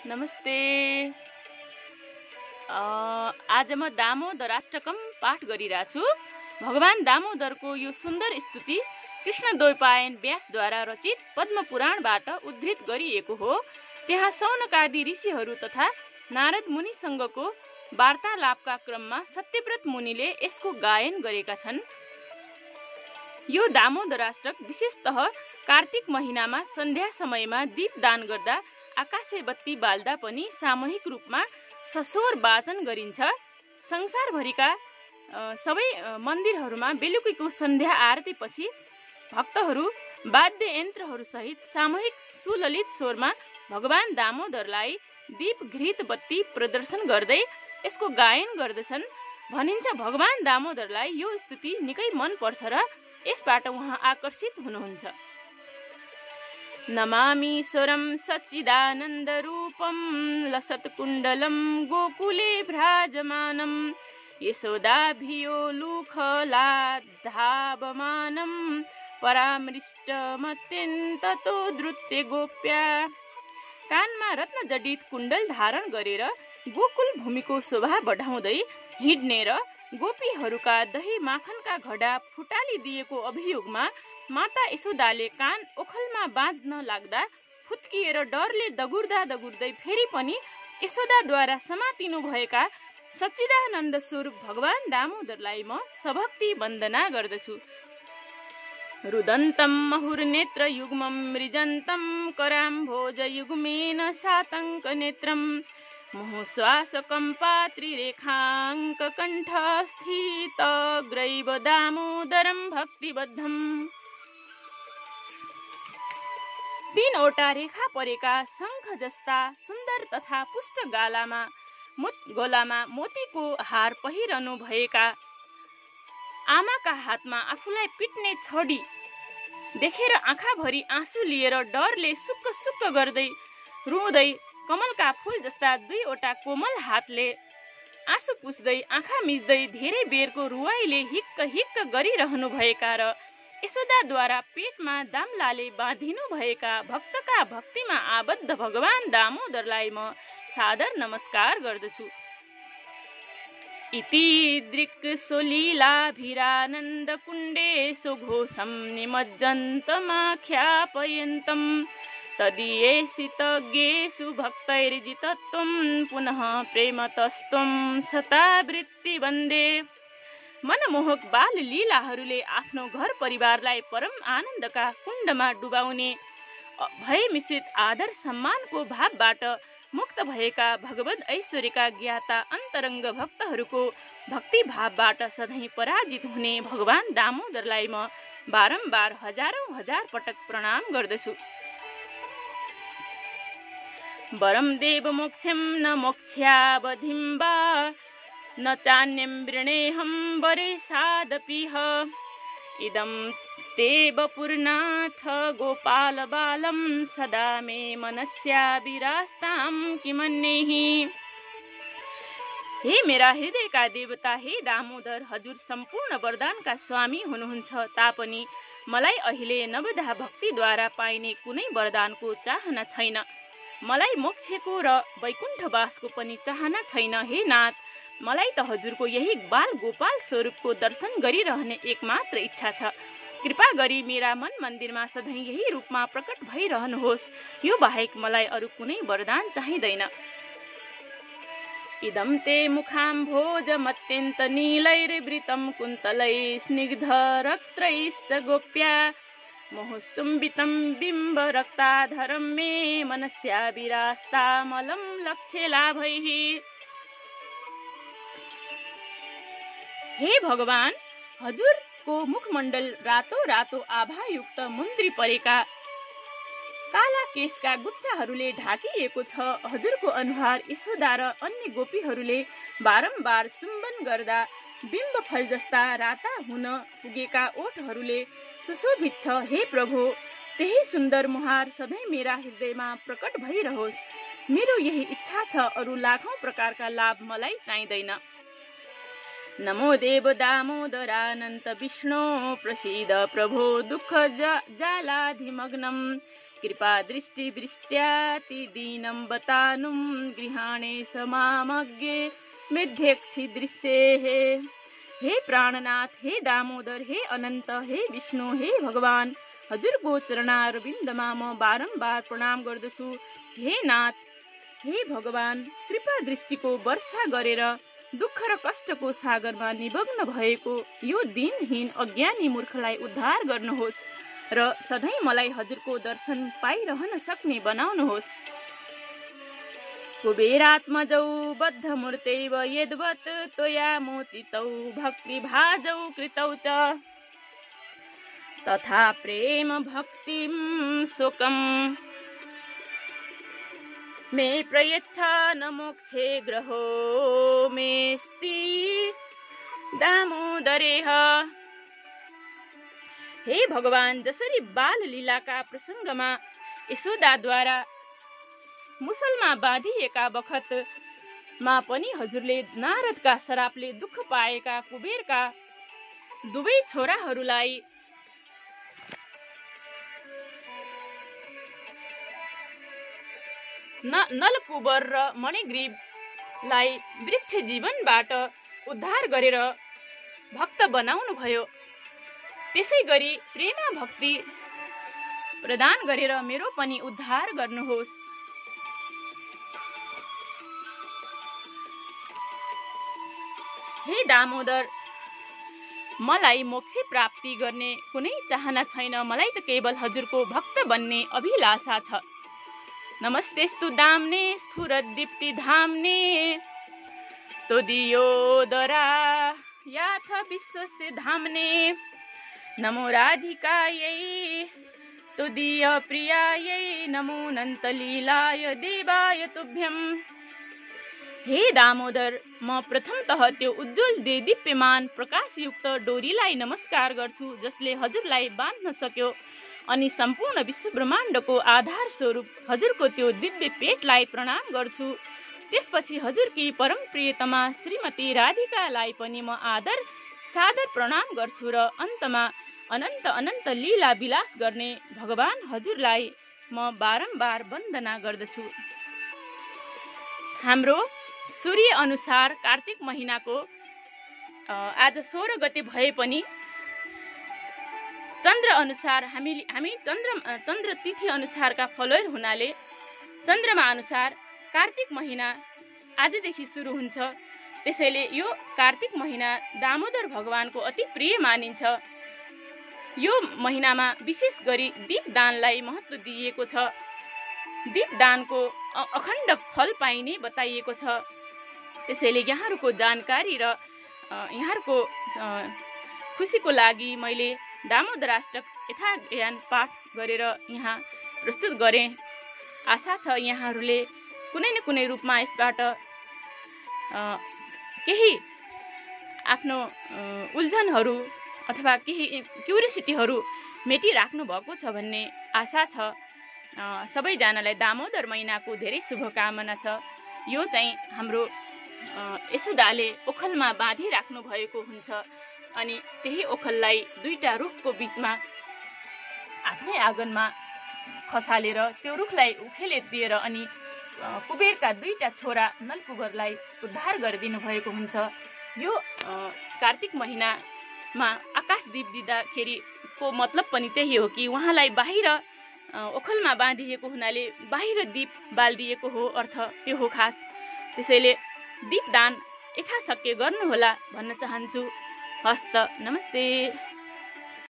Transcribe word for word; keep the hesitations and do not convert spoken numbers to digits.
नमस्ते। आज म दामोदराष्टकम पाठ गरिरहेछु। भगवान दामोदरको यो सुन्दर स्तुति कृष्णद्वैपायन व्यासद्वारा रचित पद्म पुराणबाट उद्धृत गरिएको हो। त्यहाँ सौनकादि ऋषिहरू तथा नारद मुनिसँगको वार्तालापका क्रममा सत्यव्रत मुनिले यसको गायन गरेका छन्। यो दामोदराष्टक विशेषतः कार्तिक महिनामा सन्ध्या समयमा दीप दान गर्दा आकाशे बत्ती बाल्दा पनि सामूहिक रूपमा सस्वर वाचन गरिन्छ। संसारभरिका सबै मन्दिरहरूमा बेलुकीको सन्ध्या आरतीपछि भक्तहरू वाद्य यन्त्रहरू सहित सामूहिक सुललित स्वरमा भगवान दामोदरलाई दीप घृत बत्ती प्रदर्शन गर्दै यसको गायन गर्दछन्। भनिन्छ भगवान दामोदरलाई यो स्तुति निकै मन पर्छ र यसबाट उहाँ आकर्षित हुनुहुन्छ। नमामीश्वरं सच्चिदानन्दरूपं लसत्कुण्डलं गोकुले भ्राजमानं यशोदाभियो लुखलाधावमानं परामृष्टमत्यन्ततो धृत्य गोप्या। कानमा रत्न जडित कुण्डल धारण गरेर गोकुल भूमिको शोभा बढाउँदै हिँड्ने र गोपीहरूका दही माखनका घडा फुटालिदिएको अभियोगमा माता यशोदाले कान ओखलमा बाँध्न लाग्दा फुत्किएर डरले दगुर्दा दगुर्दै फेरि पनि यशोदाद्वारा समातिनु भएका सच्चिदानन्द स्वरूप भगवान दामोदरलाई म सभक्ति वन्दना गर्दछु। रुदन्तं महुर्नेत्र युग्मं मृजन्तं कराम्भोज युग्मेन सातङ्क नेत्रं मुहुश्वासकम्पात्रिरेखाङ्क कण्ठस्थितग्रैव दामोदरं भक्तिबद्धम्। तीनवटा रेखा परेका शङ्ख जस्ता सुन्दर तथा पुष्ट गालामा मुत गोलामा मोतीको हार पहिरनु भएका आमाका हातमा आफूलाई पिट्ने छडी देखेर आँखाभरि आँसु लिएर डरले सुक्क सुक्क गर्दै रुँदै कमलका फूल जस्ता दुईवटा कोमल हातले आँसु पुस्दै आँखा मिच्दै धेरै बेरको रुवाईले हिक्क हिक्क गरिरहनु भएका र यशोदाद्वारा पेटमा दाम्लाले बाँधिनु भएका भक्तका भक्तिमा आबद्ध भगवान दामोदरलाई म सादर नमस्कार गर्दछु। इति दृक्सुलीलाभिरानन्द कुण्डे सुघोषं निमज्जन्तमाख्यापयन्तम् तदीयेषितज्ञेषु भक्तैर्जितत्वं पुनः प्रेमतस्त्वं सतावृत्ति वन्दे। मनमोहक बाल लीलाहरूले आफ्नो घर परिवारलाई परम आनन्दका कुण्डमा डुबाउने भय मिश्रित आदर सम्मानको भावबाट मुक्त भएका भगवद ऐश्वर्यका ज्ञाता अन्तरङ्ग भक्तहरूको भक्ति भावबाट सधैँ पराजित हुने भगवान दामोदरलाई म बारम्बार हजारौं हजार पटक प्रणाम गर्दछु। वरम देव मोक्षम न मोक्ष्यावधिं वा न चान्यं वृणेऽहं वरेशादपिह इदं ते वपुर्नाथ गोपाल बालं सदा मे मनस्या विरास्तां किमन्यैहि। हे मेरा हृदयका देवता, हे दामोदर, हजुर सम्पूर्ण वरदानका स्वामी हुनुहुन्छ तापनि मलाई अहिले नवधा भक्तिद्वारा पाइने कुनै वरदानको चाहना छैन। मलाई मोक्षको र वैकुण्ठवासको पनि चाहना छैन। हे नाथ, मलाई त हजुरको यही बाल गोपाल स्वरूपको दर्शन गरिरहने एकमात्र इच्छा छ। कृपा गरी मेरा मन मन्दिरमा सधैँ यही रूपमा प्रकट भइरहनुहोस्। यो बाहेक मलाई अरू कुनै वरदान चाहिँदैन। इदं ते मुखाम्भोजमत्यन्त नीलैर्वृतं कुन्तलै स्निग्ध रक्त्रैश्च गोप्या मुहुश्चुम्बितं बिम्ब रक्ताधरं मे मनस्या विरास्तामलं लक्ष्ये लाभैः। हे भगवान, हजुरको मुखमण्डल रातो रातो आभायुक्त मुन्द्री परेका काला केशका गुच्छाहरूले ढाकिएको छ। हजुरको अनुहार यशोदा र अन्य गोपीहरूले बारम्बार चुम्बन गर्दा बिम्ब फल जस्ता राता हुन पुगेका ओठहरूले सुशोभित छ। हे प्रभु, त्यही सुन्दर मुहार सधैँ मेरा हृदयमा प्रकट भइरहोस्। मेरो यही इच्छा छ, अरू लाखौं प्रकारका लाभ मलाई चाहिँदैन। नमो देव दामोदरानन्त विष्णु प्रसीद प्रभो दुःख जालाधिमग्नं कृपा दृष्टि वृष्ट्याति दीनं बतानुं गृहाणे समामज्ञे मिथ्यक्षि दृश्ये। हे प्राणनाथ, हे दामोदर, हे अनन्त, हे विष्णु, हे भगवान, हजुरको चरणारविन्दमा म बारम्बार प्रणाम गर्दछु। हे नाथ, हे भगवान, कृपा दृष्टिको वर्षा गरेर दुःख र कष्टको सागरमा निमग्न भएको यो दिनहीन अज्ञानी मूर्खलाई उद्धार गर्नुहोस् र सधैँ मलाई हजुरको दर्शन पाइरहन सक्ने बनाउनुहोस्। कुबेरात्मजौ बद्धमूर्तैव यद्वत् त्वया मोचितौ भक्तिभाजौ कृतौ च तथा प्रेम भक्तिं शोकं मे प्रयच्छ न मोक्षे ग्रहो मेस्ति दामोदरेह। हे भगवान, जसरी बाल लीलाका प्रसङ्गमा यशोदाद्वारा मुसलमा बाँधिएका बखतमा पनि हजुरले नारदका श्रापले दुःख पाएका कुबेरका दुवै छोराहरूलाई नलकुबर र मणिग्रीवलाई वृक्ष जीवनबाट उद्धार गरेर भक्त बनाउनु भयो, त्यसै गरी प्रेमा भक्ति प्रदान गरेर मेरो पनि उद्धार गर्नुहोस्। हे दामोदर, मलाई मोक्ष प्राप्ति गर्ने कुनै चाहना छैन, मलाई त केवल हजुरको भक्त बन्ने अभिलाषा छ। नमस्तेस्तु दाम्ने स्फुरदीप्ति धाम्ने त्वदीयोदरा याथ विश्वस्य धाम्ने। नमो राधिकायै त्वदीय प्रियायै, नमो अनन्तलीलाय देवाय तुभ्यं। हे दामोदर, म प्रथमतः त्यो उज्जवल देदीप्यमान प्रकाशयुक्त डोरीलाई नमस्कार गर्छु जसले हजुरलाई बाँध्न सक्यो अनि सम्पूर्ण विश्व ब्रह्माण्डको आधार स्वरूप हजुरको त्यो दिव्य पेटलाई प्रणाम गर्छु। त्यसपछि हजुरकी परम प्रियतमा श्रीमती राधिकालाई पनि म आदर सादर प्रणाम गर्छु र अन्तमा अनन्त अनन्त लीला विलास गर्ने भगवान हजुरलाई म बारम्बार वन्दना गर्दछु। हाम्रो सूर्य अनुसार कार्तिक महिनाको आज सोह्र गते भए पनि चन्द्र अनुसार हामी हामी चन्द्र चन्द्र तिथि अनुसारका फलोयर हुनाले चन्द्रमा अनुसार कार्तिक महिना आजदेखि सुरु हुन्छ। त्यसैले यो कार्तिक महिना दामोदर भगवानको अति प्रिय मानिन्छ। यो महिनामा विशेष गरी दीपदानलाई महत्त्व दिइएको छ। दीपदानको अखण्ड फल पाइने बताइएको छ। त्यसैले यहाँहरूको जानकारी र यहाँहरूको खुसीको लागि मैले दामोदराष्टक यथाज्ञान पाठ गरेर यहाँ प्रस्तुत गरेँ। आशा छ यहाँहरूले कुनै न कुनै रूपमा यसबाट केही आफ्नो उल्झनहरू अथवा केही क्युरियोसिटीहरू मेटिराख्नु भएको छ भन्ने आशा छ। सबैजनालाई दामोदर महिनाको धेरै शुभकामना छ। यो चाहिँ हाम्रो यशोदाले ओखलमा बाँधिराख्नु भएको हुन्छ अनि त्यही ओखललाई दुईटा रुखको बीचमा आफ्नै आँगनमा खसालेर त्यो रुखलाई उखेले दिएर अनि कुबेरका दुईटा छोरा नलकुबरलाई उद्धार गरिदिनु भएको हुन्छ। यो कार्तिक महिनामा आकाश दीप दिँदाखेरिको मतलब पनि त्यही हो कि उहाँलाई बाहिर ओखलमा बाँधिएको हुनाले बाहिर दीप बालिदिएको हो, अर्थ त्यो हो खास। त्यसैले दीपदान यथाशक्य गर्नुहोला भन्न चाहन्छु। हस्त नमस्ते।